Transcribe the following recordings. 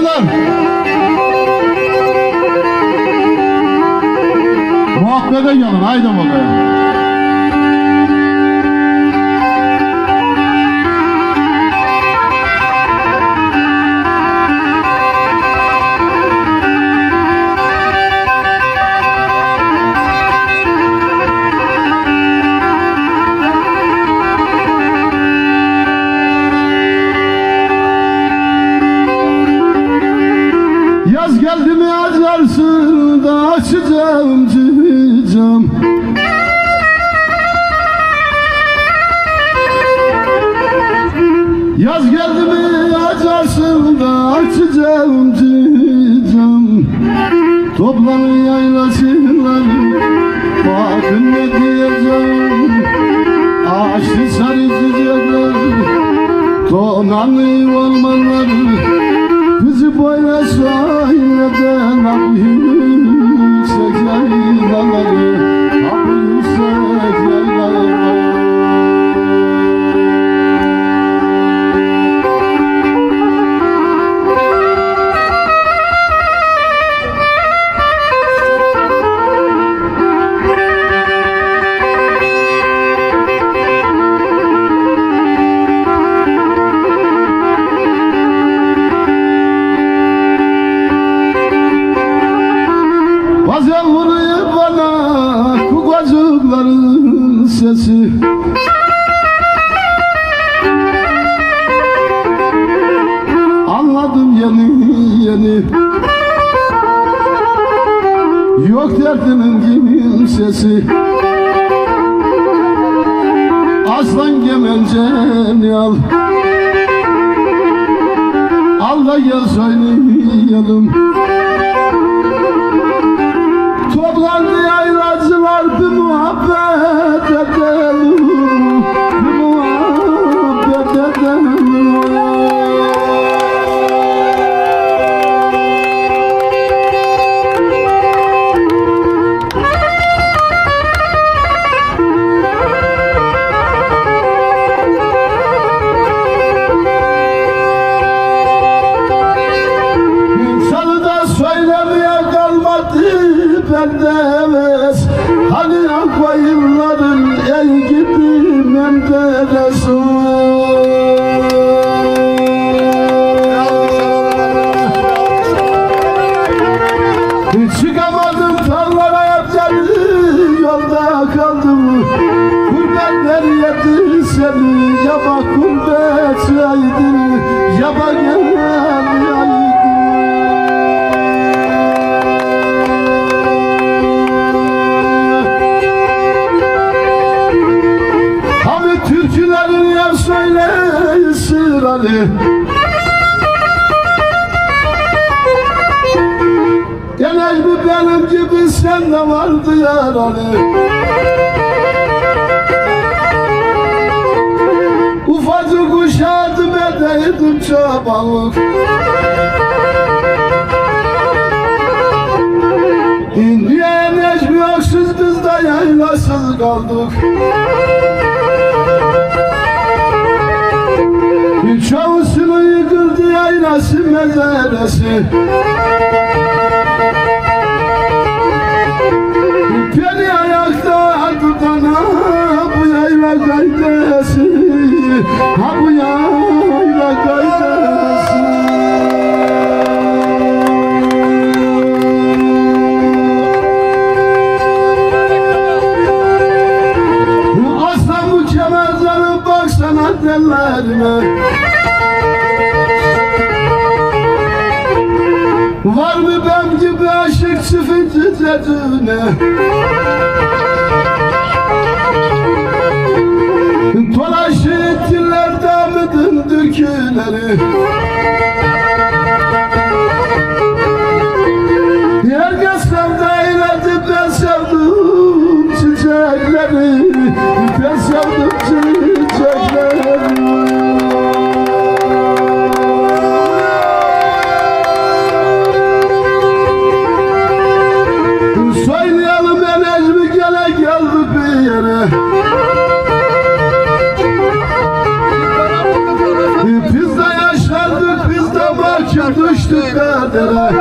Beyler muhabbete gelin, haydi bakayım. Yaz geldi mi açarsın da açacağım cicam. Yaz geldi mi açarsın da açacağım cicam. Toplanın yaylasınlar, bakın ne diyeceğim. Ağaçlı sarı çiçekler, tonanlı ormanlar, bizi böyle söyleden abi yüksek yaylaları, abi yüksek yaylaları. Bazen vuruyor bana kukacıkların sesi. Anladım yeni yeni, yok derdinin kimsesi. Aslan gemenceni al, al da gel söyleyalım. Toplandı yaylacılar, bir muhabbet edelim, bir muhabbet edelim. İnsanı da söylemeye kalmadı bende heves. Hani akva yılların el gibi menderesi. Çıkamadım tarlara, hep geldi yolda kaldım. Gurbetler yedi seni, ya bak gurbet yaydın, ya bak gel yaydın. Türkülerin yer söyleyi sıralı, genel mi benim gibi sende vardı yaralı. Ufacık uşadım edeydim çabalık, İndiye Necmi Öksüz biz de yaylasız kaldık. Çavusunu yıkıldı yaylası mezaresi. Beni ayakta tutana bu yayla gaydesi, ha bu yayla gaydesi. Aslan bu kemercanın baksana tellerine. Var mı ben gibi aşık sıfıntı dediğine? Dolaşı ettiler damıdın düküleri. Herkes sevdiğiyle ben sevdim çiçekleri, ben sevdim çiçekleri. Söyleyalım Necmi gele geldik bir yere. Biz de yaşlandık kadere.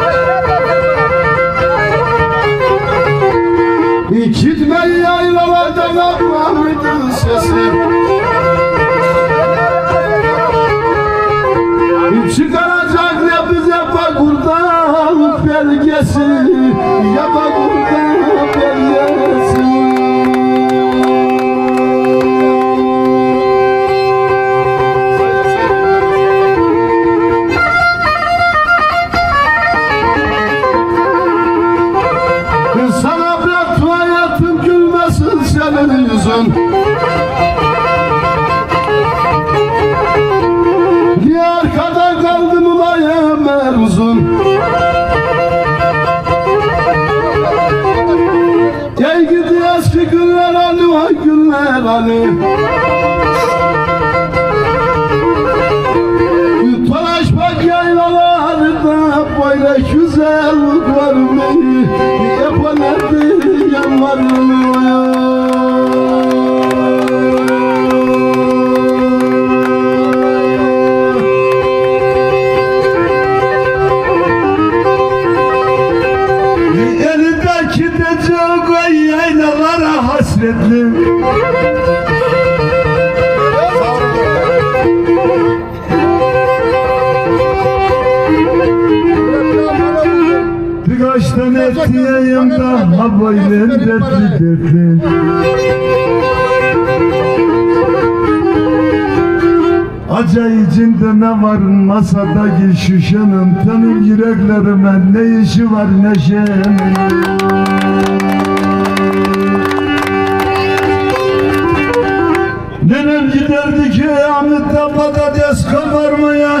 Gitmeyi yaylalardan Ahmet'in sesi. Çıkaracak ne bize Bagur'dan belgesi, ya Bagur'dan belgesi. Sana bırak hayatım gülmesin senin yüzün. Niye arkada kaldım ulayım Erzun? Gel gidi eski günler hani, o günler hani. Dolaşmak yaylalarda böyle güzellik var mı? Yapanlardı yanlarını. Elindeki de çok yaylalara hasretli. Birkaç tane etiyeyim de havayla dertli dertli. Acayip içinde ne var masadaki şişenin, benim yüreklerime ne işi var neşenin. Nenem giderdi ki Ahmet'te patates kabarmaya.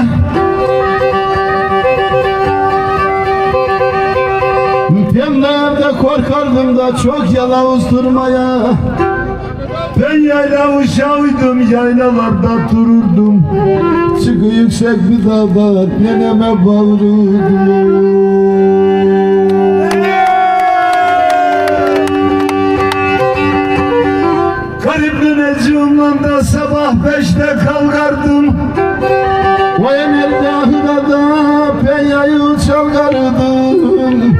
Ben de evde korkardım da çok yalavuz durmaya. Ben yayla uşağıydım, yaylalarda dururdum. Çıkı yüksek bir dağda neneme bağırırdım. Garip neneciğimle de sabah 5'te kalkardım. O emelde ahırada ben yayı çalgardım.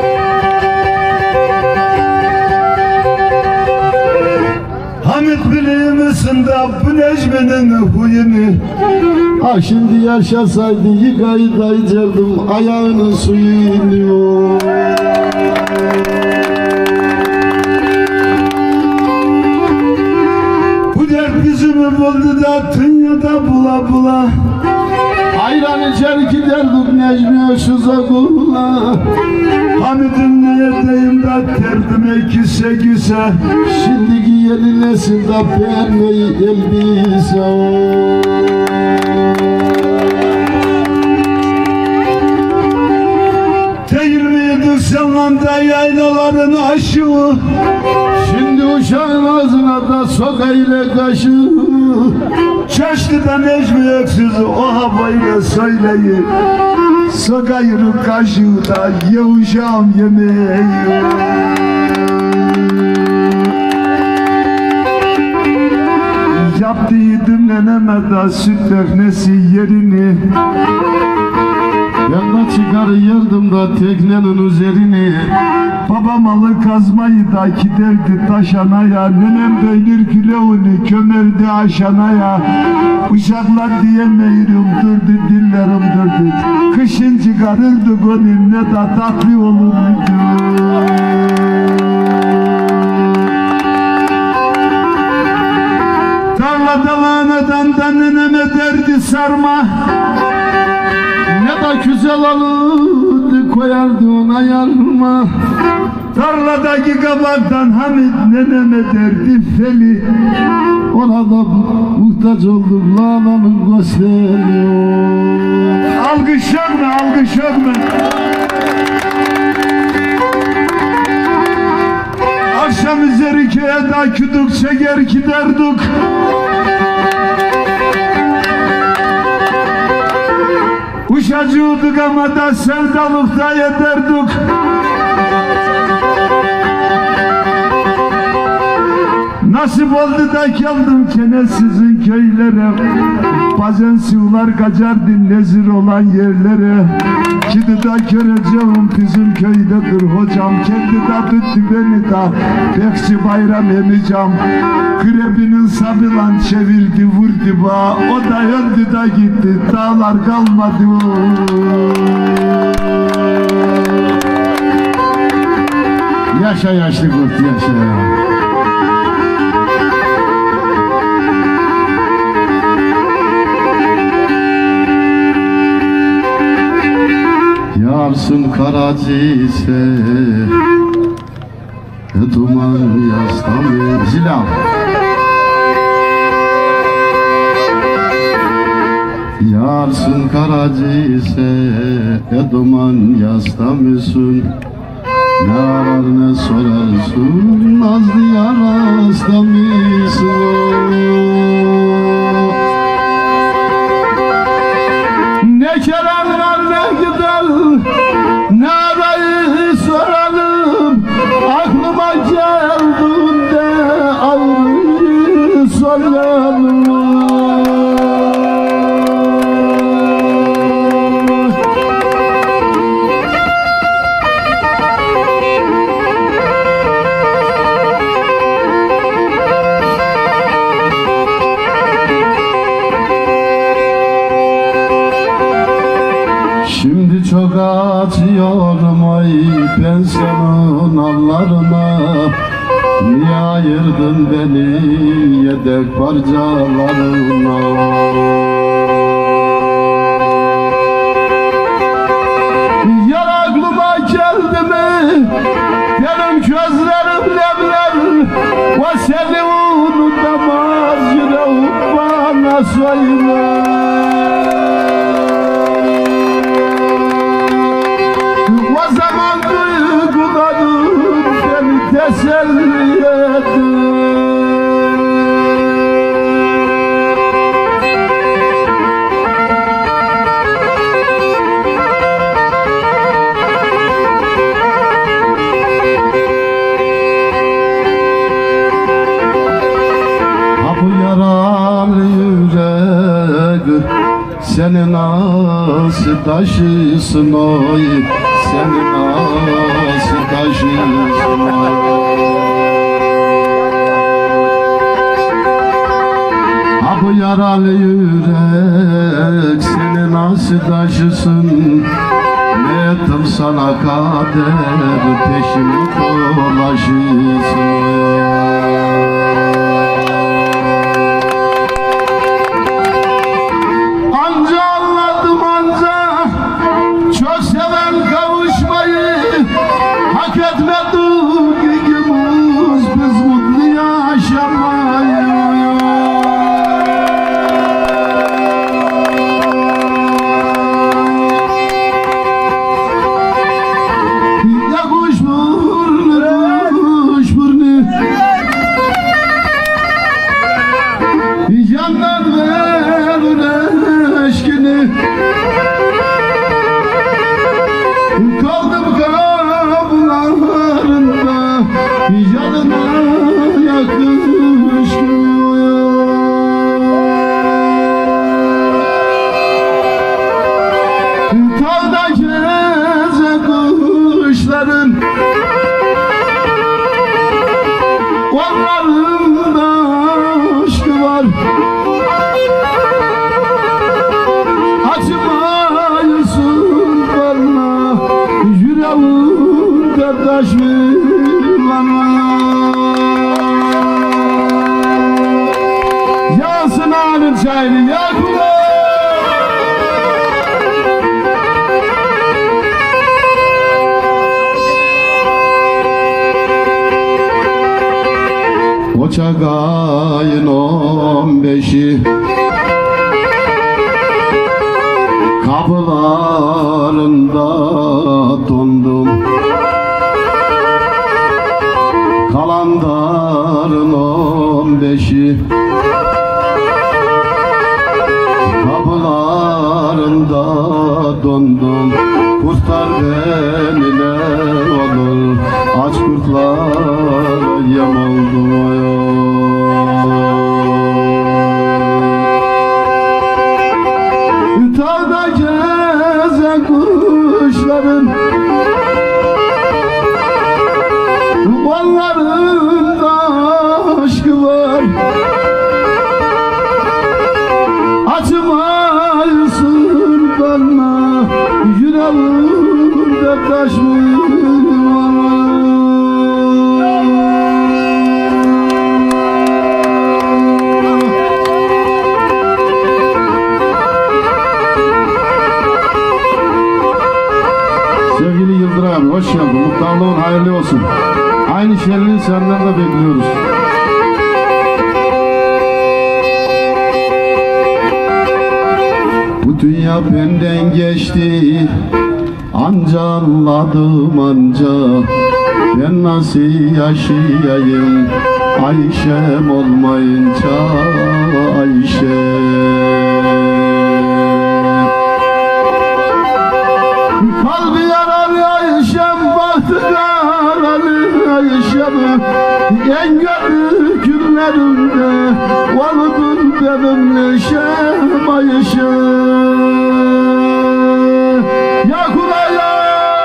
Hamit biliyor musun da bu Necmi'nin huyunu? Ah şimdi yaşasaydı yıkayı da içerdim ayağının suyunu. Bu dert bizimi buldu da dünyada bula bula. Ayran içer giderdik Necmi Öksüz'e kula. Hamid'im neyedeyim da derdime küse küse. Şimdiki yeni nesilde beğenmeyi elbise. Değil miydik senle de yaylaların aşığı? Şimdi uşağın ağzına da sokayla kaşı. Çeşnide Necmi Öksüz o havayla söyleyin. Sokayırın kaşığı da ye uşağım yemeği. Yaptıydım neneme da süt teknesi yerini. Ben de çıkarıyordum da teknenin üzerini. Babam alı kazmayı da giderdi taşanaya. Nenem beynir kiloğunu kömerdi aşanaya. Uşaklar diyemiyorum durdu dillerim durdu. Kışın çıkarırdı gönlüm ne da tatlı olurdu. Tarlada lanadan da neneme derdi sarma. Ne da güzel alırdı koyardı ona yarma. Tarladaki kabaktan Hamit neneme derdi feli. Ona da muhtaç olduk lananın gösteri. Alkış yok mu? Alkış yok mu? Akşam üzeri köye da küdük çeker giderdik. Uşacıyorduk ama da sevdalıkta yeterdik. Nasip oldu da geldim gene sizin köylere. Bazen sular kaçardı nezir olan yerlere. Şimdi de göreceğim bizim köydedir hocam. Kendi de tuttu beni de bekçi bayram emicam. Krebinin sabılan çevirdi vurdu ba. O da öldü de gitti, dağlar kalmadı. Yaşa yaşlı kurt yaşa. Yarsın Karadise, duman yastamı Zilam. Yarsın Karadise, duman yastamısın. Ne arar ne sorarsın, nazlı yar astamısın. Ne kerem var ne gider, ne arayı soralım. Aklıma geldiğinde ayrı soralım. Şimdi çok acıyorum ay ben senin allarına. Niye ayırdın beni yedek parçalarına? Yar aklıma geldi mi benim gözlerim nemler. O seni unutamaz yüreğim bana söyler. O zaman duygularım beni teselli etti. Ha bu yaralı yürek seni nasıl taşısın oy? Seni nasıl taşısın ha bu yaralı yürek seni nasıl taşısın? Ne ettim sana kader peşimi dolaşırsın. Anca anladım anca çok seven kavuşmayı hak etmedik ikimiz biz mutlu yaşamayı. Ya kuş burnu yandan ver eşkini. Kaldım kapılarında yanına yakışmıyor. Tağda geze kuşların onların da aşkı var. Açmayısın bana yüreğimde taş mı bana? Yansın alın çayını yakma. Ocak ayın 15'i kapılarında dondum. Kalandarın 15'i kapılarında dondum. Kurtar beni ne olur, aç kurtlara yem oldum. kuşların onlarında aşkı var. Acımayısın bana, yüreğimde taş mı var? Sevgili Yıldır abi, hoş geldin. Muhtarlığın hayırlı olsun. Aynı şerrini senden de bekliyoruz. Bu dünya benden geçti, anca anladım anca. Ben nasıl yaşayayım Ayşem olmayınca Ayşe. Kalbi yaralı Ayşem, bahtı yaralı Ayşem. En kötü günlerimde vardım benim neşem Ayşe. Ya Kuraya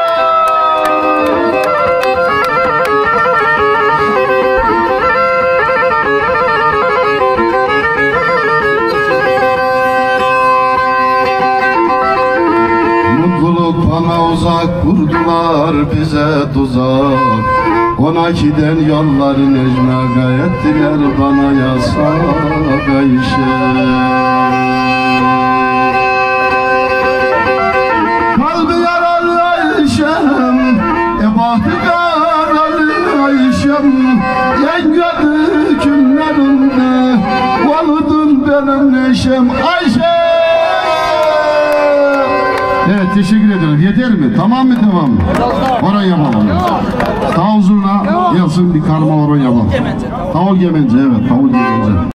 bana uzak kurdular bize tuzak. Ona giden yolları necme gayettiler bana yasak Ayşe. Kalbi yaralı Ayşem, bahtı yaralı Ayşem. En kötü günlerimde vardım benim neşem Ayşe. Evet, teşekkür ederim. Yeter mi? Tamam mı? Tamam mı? Oraya yapalım. Davul zurna yazsın, bir karma oraya yapalım. Davul Gemence, evet. Davul Gemence.